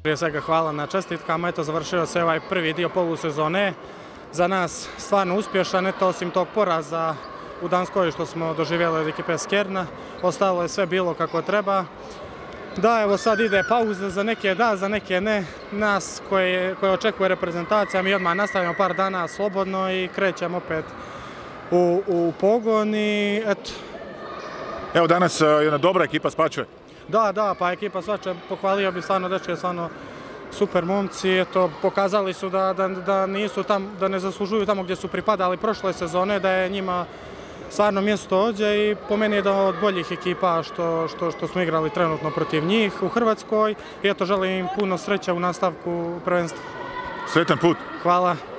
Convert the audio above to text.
Prije svega hvala na čestitkama, eto završio se ovaj prvi dio polusezone. Za nas stvarno uspješan, eto osim tog poraza u Danskoj što smo doživjeli od ekipe Skerna, ostalo je sve bilo kako treba. Da, evo sad ide pauza, za neke da, za neke ne. Nas koje očekuje reprezentacija, mi odmah nastavimo par dana slobodno i krećemo opet u pogon i eto. Evo danas jedna dobra ekipa Spačve. Da, pa ekipa Spačve, pohvalio bi stvarno dečke, stvarno super momci, eto, pokazali su da nisu tam, da ne zaslužuju tamo gdje su pripadali prošle sezone, da je njima stvarno mjesto ovdje i po meni je da od boljih ekipa što smo igrali trenutno protiv njih u Hrvatskoj i eto želim im puno sreće u nastavku prvenstva. Sretan put! Hvala!